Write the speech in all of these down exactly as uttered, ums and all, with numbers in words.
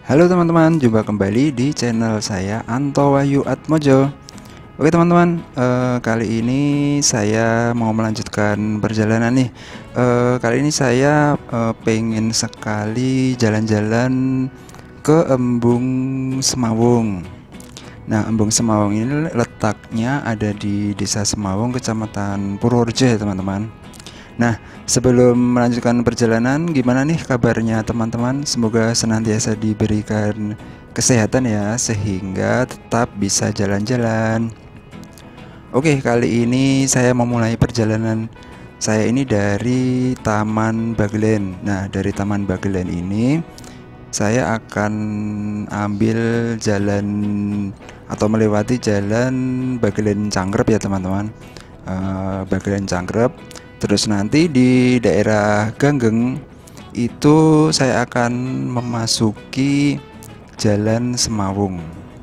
Halo teman-teman, jumpa kembali di channel saya Anto Wahyu Atmojo. Oke teman-teman, eh, kali ini saya mau melanjutkan perjalanan nih. Eh, kali ini saya eh, pengen sekali jalan-jalan ke Embung Semawung. Nah, Embung Semawung ini letaknya ada di Desa Semawung, Kecamatan Purworejo ya teman-teman. Nah, sebelum melanjutkan perjalanan, gimana nih kabarnya teman-teman? Semoga senantiasa diberikan kesehatan ya, sehingga tetap bisa jalan-jalan. Oke, kali ini saya memulai perjalanan saya ini dari Taman Bagelen. Nah, dari Taman Bagelen ini saya akan ambil jalan atau melewati jalan Bagelen Cangkrep ya teman-teman. Uh, Bagelen Cangkrep. Terus nanti di daerah Ganggeng itu saya akan memasuki Jalan Semawung.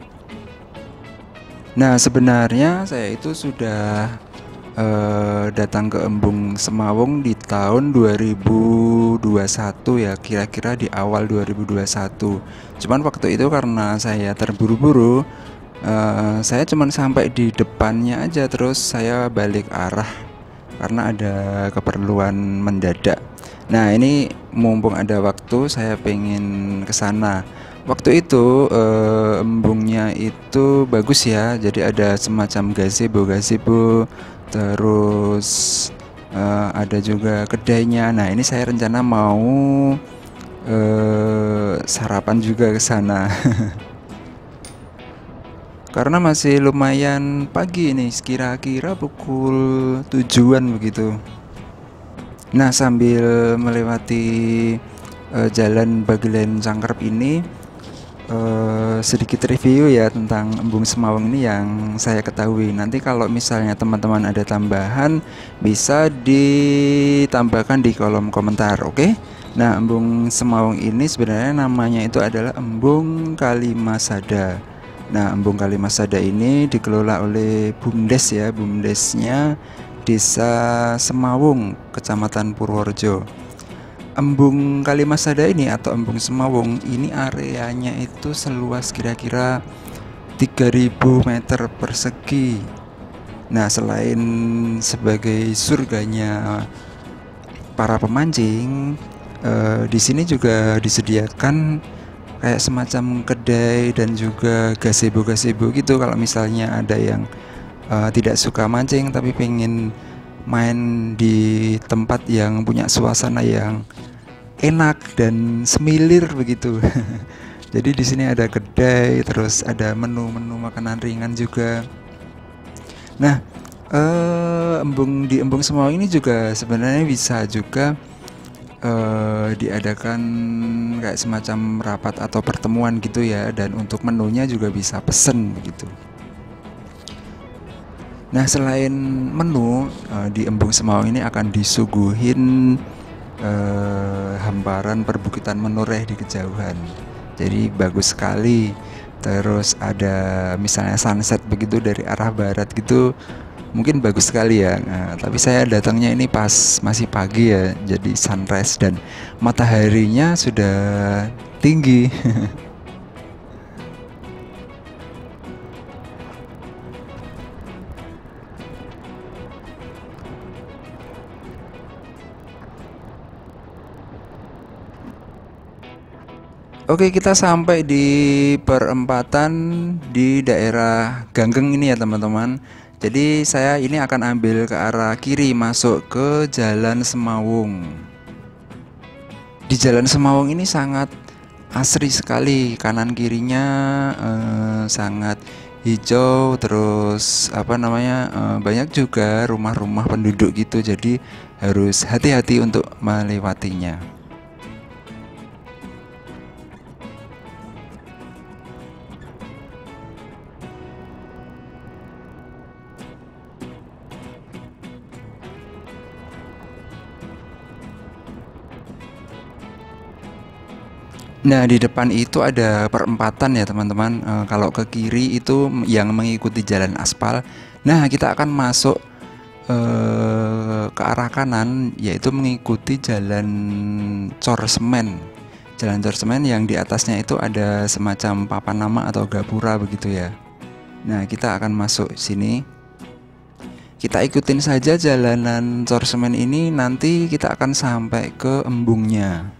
Nah, sebenarnya saya itu sudah uh, datang ke Embung Semawung di tahun dua ribu dua puluh satu ya, kira-kira di awal dua ribu dua puluh satu. Cuman waktu itu karena saya terburu-buru, uh, saya cuman sampai di depannya aja, terus saya balik arah karena ada keperluan mendadak. Nah, ini mumpung ada waktu, saya pengen ke sana. Waktu itu eh, embungnya itu bagus ya, jadi ada semacam gazebo-gazebo, terus eh, ada juga kedainya. Nah, ini saya rencana mau eh, sarapan juga ke sana. Karena masih lumayan pagi nih, kira-kira pukul tujuan begitu. Nah, sambil melewati uh, jalan Bagelen Cangkrep ini, uh, sedikit review ya tentang Embung Semawung ini yang saya ketahui. Nanti kalau misalnya teman-teman ada tambahan, bisa ditambahkan di kolom komentar, oke? Okay? Nah, Embung Semawung ini sebenarnya namanya itu adalah Embung Kalimasada. Nah, Embung Kalimasada ini dikelola oleh BUMDes ya, BUMDesnya Desa Semawung, Kecamatan Purworejo. Embung Kalimasada ini atau Embung Semawung ini areanya itu seluas kira-kira tiga ribu meter persegi. Nah, selain sebagai surganya para pemancing, eh, di sini juga disediakan kayak semacam kedai dan juga gazebo-gazebo gitu. Kalau misalnya ada yang uh, tidak suka mancing tapi pengen main di tempat yang punya suasana yang enak dan semilir begitu. Jadi di sini ada kedai, terus ada menu-menu makanan ringan juga. Nah, uh, embung di Embung Semawung ini juga sebenarnya bisa juga Uh, diadakan kayak semacam rapat atau pertemuan gitu ya, dan untuk menunya juga bisa pesen begitu. Nah, selain menu uh, di Embung Semawung ini akan disuguhin uh, hamparan perbukitan menoreh di kejauhan, jadi bagus sekali. Terus ada misalnya sunset begitu dari arah barat gitu, mungkin bagus sekali ya. Nah, tapi saya datangnya ini pas masih pagi ya, jadi sunrise dan mataharinya sudah tinggi. Oke, kita sampai di perempatan di daerah Ganggeng ini ya teman-teman. Jadi saya ini akan ambil ke arah kiri masuk ke Jalan Semawung. Di Jalan Semawung ini sangat asri sekali, kanan kirinya eh, sangat hijau, terus apa namanya eh, banyak juga rumah-rumah penduduk gitu. Jadi harus hati-hati untuk melewatinya. Nah, di depan itu ada perempatan ya teman-teman. E, kalau ke kiri itu yang mengikuti jalan aspal. Nah, kita akan masuk e, ke arah kanan, yaitu mengikuti jalan cor semen. jalan cor semen yang di atasnya itu ada semacam papan nama atau gapura begitu ya. Nah, kita akan masuk sini. Kita ikutin saja jalanan cor semen ini, nanti kita akan sampai ke embungnya.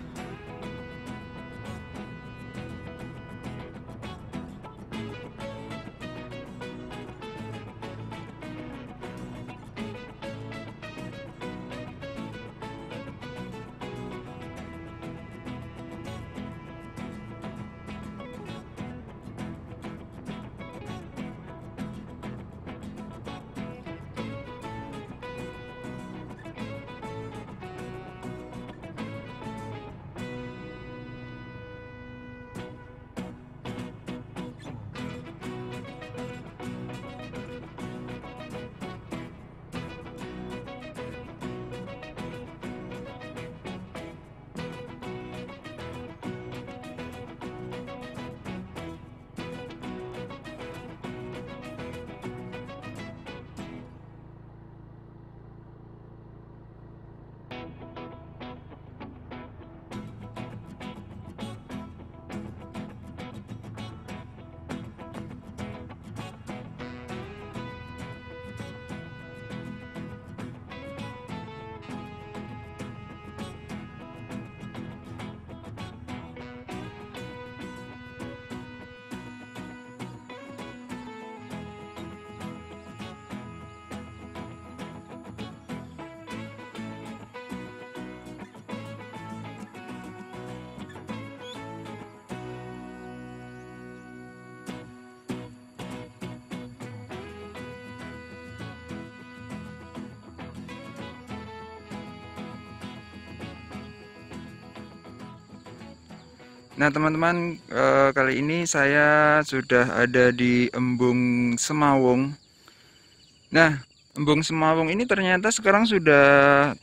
Nah teman-teman, eh, kali ini saya sudah ada di Embung Semawung. Nah, Embung Semawung ini ternyata sekarang sudah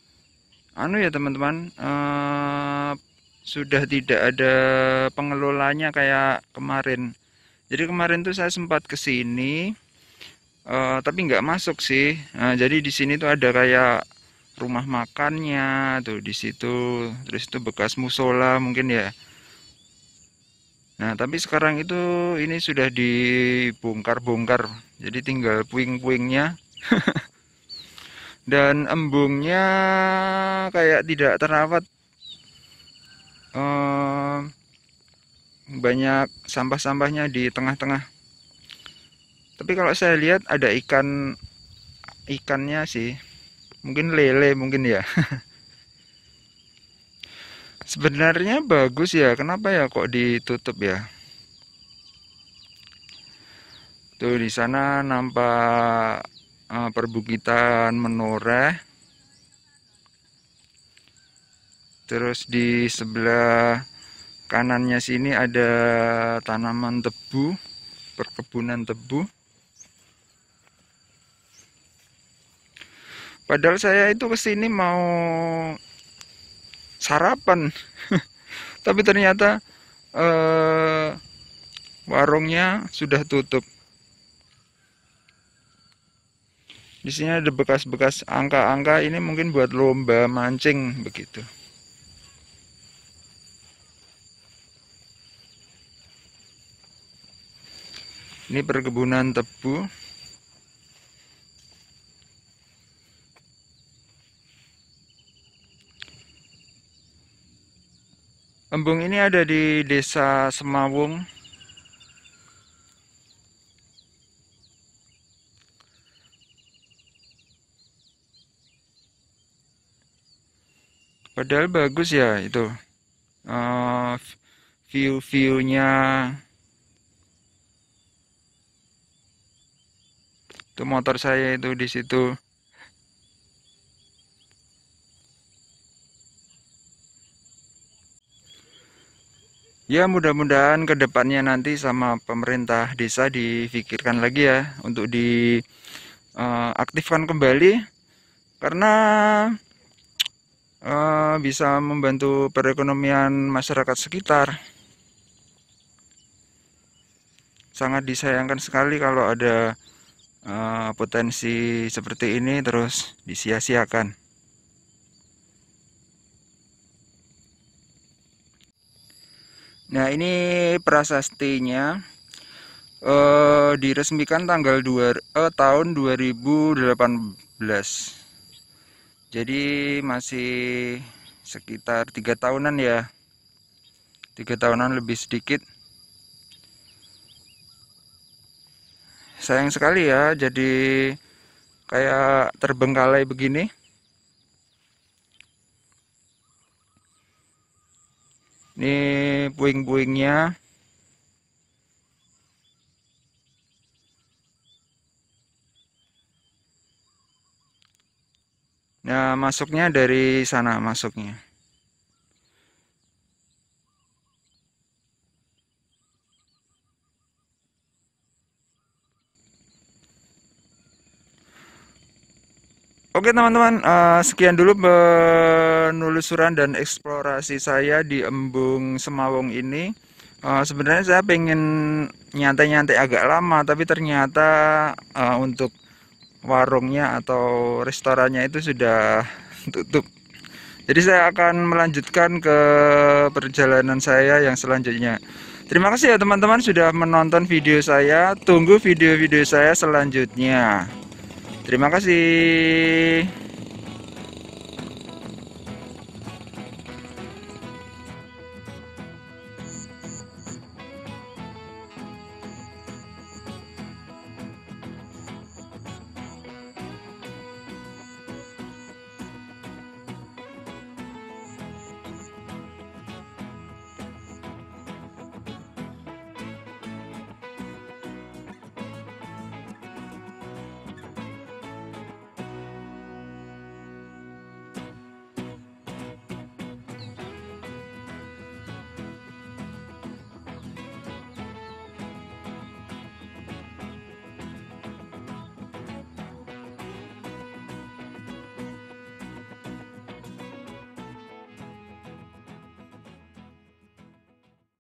anu ya teman-teman, eh, sudah tidak ada pengelolanya kayak kemarin. Jadi kemarin tuh saya sempat ke sini, eh, tapi nggak masuk sih. Nah, jadi di sini tuh ada kayak rumah makannya tuh di situ, terus itu bekas musola mungkin ya. Nah, tapi sekarang itu ini sudah dibongkar-bongkar, jadi tinggal puing-puingnya. Dan embungnya kayak tidak terawat, eh, banyak sampah-sampahnya di tengah-tengah. Tapi kalau saya lihat ada ikan ikannya sih, mungkin lele mungkin ya. Sebenarnya bagus ya, kenapa ya kok ditutup ya? Tuh di sana nampak uh, perbukitan menoreh. Terus di sebelah kanannya sini ada tanaman tebu, perkebunan tebu. Padahal saya itu kesini mau sarapan, tapi ternyata uh, warungnya sudah tutup. Di sini ada bekas-bekas angka-angka, ini mungkin buat lomba mancing begitu. Ini perkebunan tebu. Embung ini ada di Desa Semawung. Padahal bagus ya itu, uh, view-viewnya. Itu motor saya itu di situ. Ya mudah-mudahan kedepannya nanti sama pemerintah desa difikirkan lagi ya untuk diaktifkan uh, kembali, karena uh, bisa membantu perekonomian masyarakat sekitar. Sangat disayangkan sekali kalau ada uh, potensi seperti ini terus disia-siakan. Nah, ini prasastinya eh, diresmikan tanggal dua eh, tahun dua ribu delapan belas. Jadi masih sekitar tiga tahunan ya, tiga tahunan lebih sedikit. Sayang sekali ya, jadi kayak terbengkalai begini. Ini puing-puingnya. Nah, masuknya dari sana masuknya. Oke teman-teman, uh, sekian dulu penelusuran dan eksplorasi saya di Embung Semawung ini. Uh, sebenarnya saya pengen nyantai-nyantai agak lama, tapi ternyata uh, untuk warungnya atau restorannya itu sudah tutup. Jadi saya akan melanjutkan ke perjalanan saya yang selanjutnya. Terima kasih ya teman-teman sudah menonton video saya. Tunggu video-video saya selanjutnya. Terima kasih.